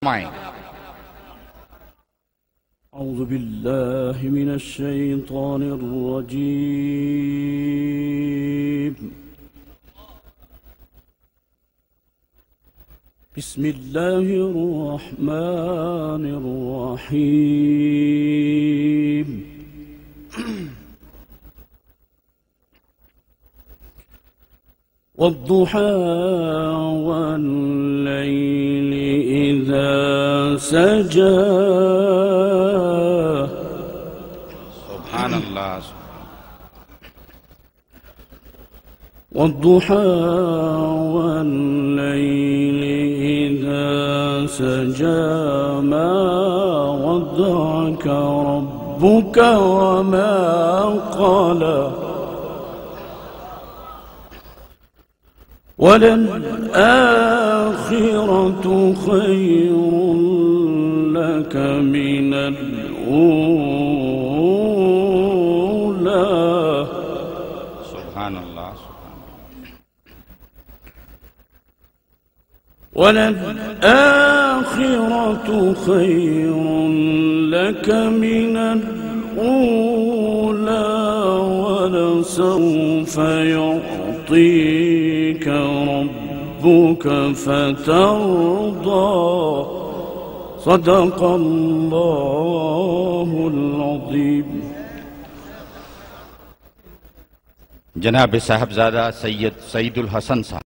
أعوذ بالله من الشيطان الرجيم. بسم الله الرحمن الرحيم. والضحى والليل إذا سجى. سبحان الله. والضحى والليل إذا سجى ما ودعك ربك وما قلى. وللآخرة خير لك من الأولى. سبحان الله. وللآخرة خير لك من الأولى ولسوف يعطيك ربك فترضى. صدق الله العظيم. जनाब साहबजादा सैयद सईदुल हसन साहब।